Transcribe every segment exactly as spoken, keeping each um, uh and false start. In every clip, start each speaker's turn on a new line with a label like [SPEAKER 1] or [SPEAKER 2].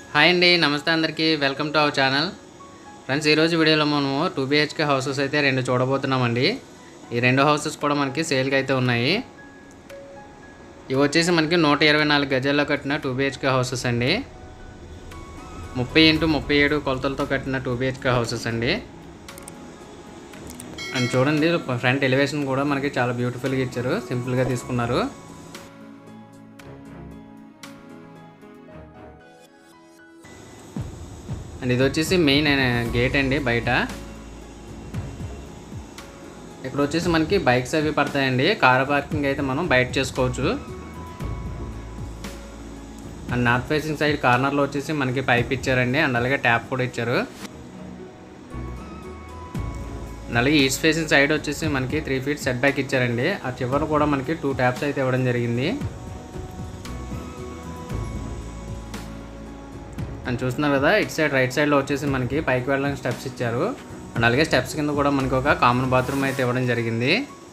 [SPEAKER 1] Hi అండి, నమస్తే అందరికీ. Welcome to our channel. Friends, ఈరోజు వీడియోలో మనము టూ బీహెచ్కే హౌసెస్ అయితే రెండు చూడబోతున్నామండి. ఈ రెండు హౌసెస్ కూడా మనకి సేల్కి అయితే ఉన్నాయి. ఇవి వచ్చేసి మనకి నూట ఇరవై నాలుగు గజాల్లో కట్టిన టూ బీహెచ్కే హౌసెస్ అండి. ముప్పై ఇంటూ ముప్పై ఏడు కొలతలతో కట్టిన టూ బీహెచ్కే హౌసెస్ అండి. అండ్ చూడండి, ఫ్రంట్ ఎలివేషన్ కూడా మనకి చాలా బ్యూటిఫుల్గా ఇచ్చారు, సింపుల్గా తీసుకున్నారు. అండ్ ఇది వచ్చేసి మెయిన్ గేట్ అండి. బయట ఇక్కడ వచ్చేసి మనకి బైక్స్ అవి పడతాయండి. కార్ పార్కింగ్ అయితే మనం బయట చేసుకోవచ్చు. అండ్ నార్త్ ఫేసింగ్ సైడ్ కార్నర్లో వచ్చేసి మనకి పైప్ ఇచ్చారండి. అండ్ అలాగే ట్యాప్ కూడా ఇచ్చారు. అండ్ అలాగే ఈస్ట్ ఫేసింగ్ సైడ్ వచ్చేసి మనకి త్రీ ఫీట్ సెట్ బ్యాక్ ఇచ్చారండి. ఆ చివర కూడా మనకి టూ ట్యాప్స్ అయితే ఇవ్వడం జరిగింది. అని చూస్తున్నారు కదా, ఇటు సైడ్ రైట్ సైడ్లో వచ్చేసి మనకి పైకి వెళ్ళడానికి స్టెప్స్ ఇచ్చారు. అండ్ అలాగే స్టెప్స్ కింద కూడా మనకి ఒక కామన్ బాత్రూమ్ అయితే ఇవ్వడం జరిగింది.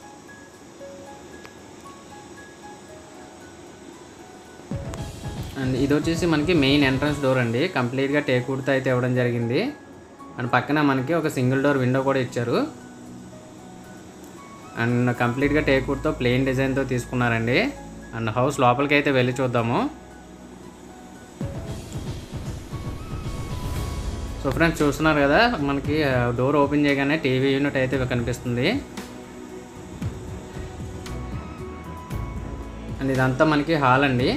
[SPEAKER 1] అండ్ ఇది వచ్చేసి మనకి మెయిన్ ఎంట్రన్స్ డోర్ అండి. కంప్లీట్గా టేక్ వుడ్తో అయితే ఇవ్వడం జరిగింది. అండ్ పక్కన మనకి ఒక సింగిల్ డోర్ విండో కూడా ఇచ్చారు. అండ్ కంప్లీట్గా టేక్ వుడ్తో ప్లెయిన్ డిజైన్తో తీసుకున్నారండి. అండ్ హౌస్ లోపలికి అయితే వెళ్ళి చూద్దాము. సో ఫ్రెండ్స్, చూస్తున్నారు కదా, మనకి డోర్ ఓపెన్ చేయగానే టీవీ యూనిట్ అయితే కనిపిస్తుంది. అండ్ ఇదంతా మనకి హాల్ అండి.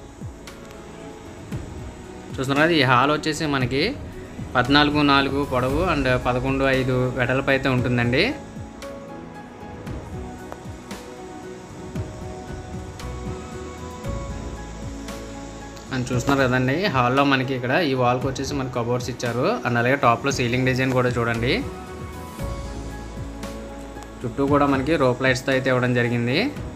[SPEAKER 1] చూస్తున్నారు కదా, ఈ హాల్ వచ్చేసి మనకి పద్నాలుగు నాలుగు పొడవు అండ్ పదకొండు ఐదు వెడల్పు అయితే ఉంటుందండి. అని చూస్తున్నారు కదండి, హాల్లో మనకి ఇక్కడ ఈ వాల్కి వచ్చేసి మనకి కబోర్డ్స్ ఇచ్చారు. అండ్ అలాగే టాప్లో సీలింగ్ డిజైన్ కూడా చూడండి. చుట్టూ కూడా మనకి రోప్ లైట్స్తో అయితే ఇవ్వడం జరిగింది.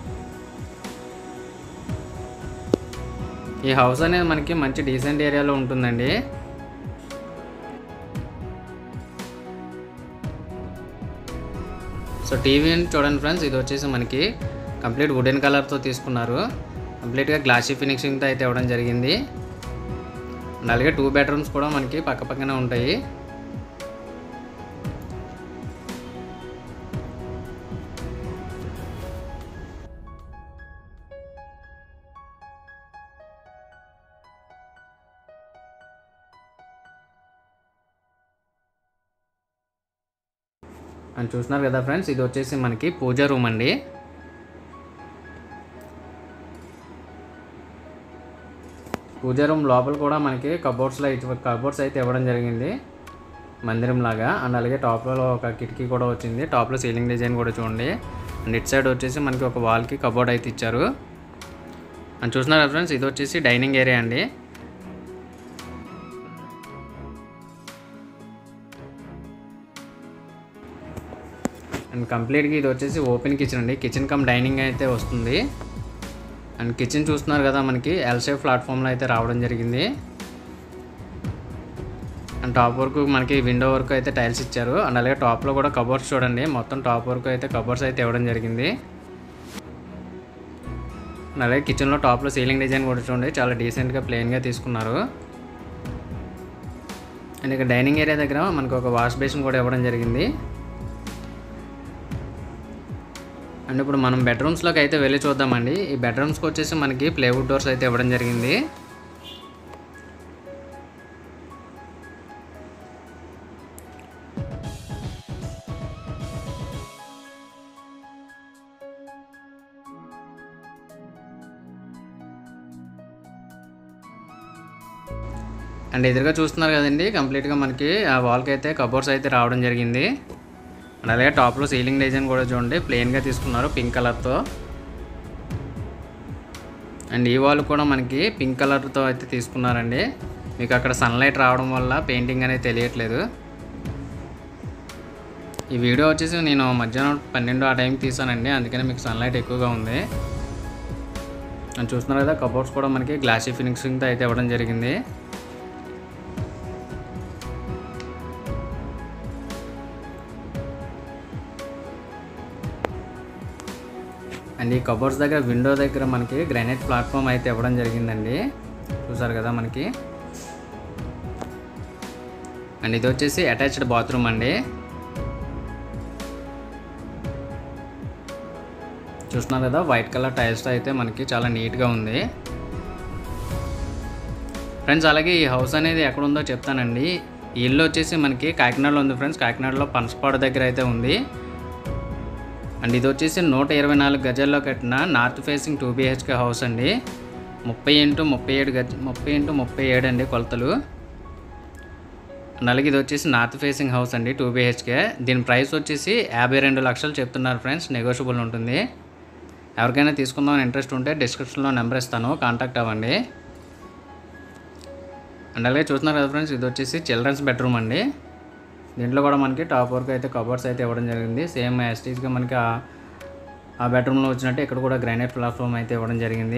[SPEAKER 1] ఈ హౌస్ అనేది మనకి మంచి డీసెంట్ ఏరియాలో ఉంటుందండి. సో టీవీని చూడండి ఫ్రెండ్స్, ఇది వచ్చేసి మనకి కంప్లీట్ వుడెన్ కలర్తో తీసుకున్నారు. కంప్లీట్గా గ్లాసీ ఫినిషింగ్తో అయితే ఇవ్వడం జరిగింది. అండ్ అలాగే టూ బెడ్రూమ్స్ కూడా మనకి పక్క పక్కనే ఉంటాయి. అని చూస్తున్నారు కదా ఫ్రెండ్స్, ఇది వచ్చేసి మనకి పూజా రూమ్ అండి. పూజా రూమ్ లోపల కూడా మనకి కబోర్డ్స్లో కబోర్డ్స్ అయితే ఇవ్వడం జరిగింది, మందిరం లాగా. అండ్ అలాగే టాప్లో ఒక కిటికీ కూడా వచ్చింది. టాప్లో సీలింగ్ డిజైన్ కూడా చూడండి. అండ్ ఇట్ సైడ్ వచ్చేసి మనకి ఒక వాల్కి కబోర్డ్ అయితే ఇచ్చారు. అని చూస్తున్నారు ఫ్రెండ్స్, ఇది వచ్చేసి డైనింగ్ ఏరియా అండి. అండ్ కంప్లీట్గా ఇది వచ్చేసి ఓపెన్ కిచెన్ అండి. కిచెన్ కమ్ డైనింగ్ అయితే వస్తుంది. అండ్ కిచెన్ చూస్తున్నారు కదా, మనకి ఎల్ షేప్ ప్లాట్ఫామ్లో అయితే రావడం జరిగింది. అండ్ టాప్ వరకు మనకి విండో వరకు అయితే టైల్స్ ఇచ్చారు. అండ్ అలాగే టాప్లో కూడా కబోర్డ్స్ చూడండి, మొత్తం టాప్ వరకు అయితే కబోర్డ్స్ అయితే ఇవ్వడం జరిగింది. అండ్ అలాగే కిచెన్లో టాప్లో సీలింగ్ డిజైన్ కూడా చూడండి, చాలా డీసెంట్గా ప్లెయిన్గా తీసుకున్నారు. అండ్ ఇక డైనింగ్ ఏరియా దగ్గర మనకు ఒక వాష్ బేసిన్ కూడా ఇవ్వడం జరిగింది. అండ్ ఇప్పుడు మనం బెడ్రూమ్స్లోకి అయితే వెళ్ళి చూద్దామండి. ఈ బెడ్రూమ్స్కి వచ్చేసి మనకి ప్లేవుడ్ డోర్స్ అయితే ఇవ్వడం జరిగింది. అండ్ ఎదురుగా చూస్తున్నారు కదండి, కంప్లీట్గా మనకి ఆ వాల్కి అయితే కబోర్డ్స్ అయితే రావడం జరిగింది. అండ్ అలాగే టాప్లో సీలింగ్ డిజైన్ కూడా చూడండి, ప్లెయిన్గా తీసుకున్నారు పింక్ కలర్తో. అండ్ ఈ వాల్ కూడా మనకి పింక్ కలర్తో అయితే తీసుకున్నారండి. మీకు అక్కడ సన్లైట్ రావడం వల్ల పెయింటింగ్ అనేది తెలియట్లేదు. ఈ వీడియో వచ్చేసి నేను మధ్యాహ్నం పన్నెండు ఆ టైంకి తీసానండి, అందుకని మీకు సన్లైట్ ఎక్కువగా ఉంది. అని చూస్తున్నారు కదా, కబోర్డ్స్ కూడా మనకి గ్లాసీ ఫినిషింగ్తో అయితే ఇవ్వడం జరిగింది. అండ్ ఈ కబోర్డ్స్ దగ్గర విండో దగ్గర మనకి గ్రానైట్ ప్లాట్ఫామ్ అయితే ఇవ్వడం జరిగిందండి. చూసారు కదా, మనకి అండ్ ఇది వచ్చేసి అటాచ్డ్ బాత్రూమ్ అండి. చూస్తున్నారు కదా, వైట్ కలర్ టైల్స్తో అయితే మనకి చాలా నీట్గా ఉంది ఫ్రెండ్స్. అలాగే ఈ హౌస్ అనేది ఎక్కడ ఉందో చెప్తానండి. ఈ ఇల్లు వచ్చేసి మనకి కాకినాడలో ఉంది ఫ్రెండ్స్. కాకినాడలో పనసపాడు దగ్గర అయితే ఉంది. అండ్ ఇది వచ్చేసి నూట ఇరవై నాలుగు గజాల్లో కట్టిన north facing two BHK house అండి. ముప్పై ఇంటూ ముప్పై ఏడు గజ ముప్పై ఇంటూ ముప్పై ఏడు అండి కొలతలు. అలాగే ఇది వచ్చేసి నార్త్ ఫేసింగ్ హౌస్ అండి, టూ బిహెచ్కే. దీని ప్రైస్ వచ్చేసి యాభై రెండు లక్షలు చెప్తున్నారు ఫ్రెండ్స్. నెగోషియబుల్ ఉంటుంది. ఎవరికైనా తీసుకుందామని ఇంట్రెస్ట్ ఉంటే డిస్క్రిప్షన్లో నెంబర్ ఇస్తాను, కాంటాక్ట్ అవ్వండి. అండ్ అలాగే చూస్తున్నారు కదా ఫ్రెండ్స్, ఇది వచ్చేసి చిల్డ్రన్స్ బెడ్రూమ్ అండి. దీంట్లో కూడా మనకి టాప్ వరకు అయితే కబోర్డ్స్ అయితే ఇవ్వడం జరిగింది. సేమ్ యాస్టీస్గా మనకి ఆ బెడ్రూమ్లో వచ్చినట్టు ఇక్కడ కూడా గ్రానైట్ ప్లాట్ఫామ్ అయితే ఇవ్వడం జరిగింది.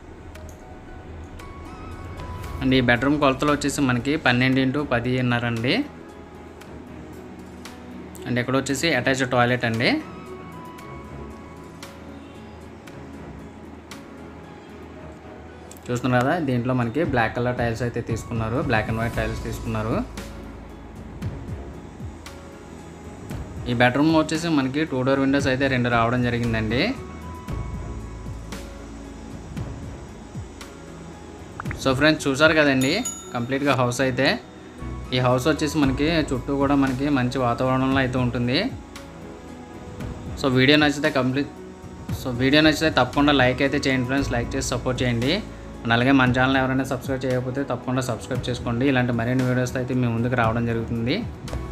[SPEAKER 1] అండ్ ఈ బెడ్రూమ్ కొలతలు వచ్చేసి మనకి పన్నెండు ఇంటూ పదిన్నర అండి. అండ్ ఇక్కడ వచ్చేసి అటాచ్డ్ టాయిలెట్ అండి. చూస్తున్నారు కదా, దీంట్లో మనకి బ్లాక్ కలర్ టైల్స్ అయితే తీసుకున్నారు, బ్లాక్ అండ్ వైట్ టైల్స్ తీసుకున్నారు. ఈ బెడ్రూమ్ వచ్చేసి మనకి టూ డోర్ విండోస్ అయితే రెండు రావడం జరిగిందండి. సో ఫ్రెండ్స్ చూసారు కదండి కంప్లీట్గా హౌస్ అయితే. ఈ హౌస్ వచ్చేసి మనకి చుట్టూ కూడా మనకి మంచి వాతావరణంలో అయితే ఉంటుంది. సో వీడియో నచ్చితే కంప్లీట్ సో వీడియో నచ్చితే తప్పకుండా లైక్ అయితే చేయండి ఫ్రెండ్స్. లైక్ చేసి సపోర్ట్ చేయండి. అలాగే మన ఛానల్ ఎవరైనా సబ్స్క్రైబ్ చేయకపోతే తప్పకుండా సబ్స్క్రైబ్ చేసుకోండి. ఇలాంటి మరిన్ని వీడియోస్ అయితే మీ ముందుకు రావడం జరుగుతుంది.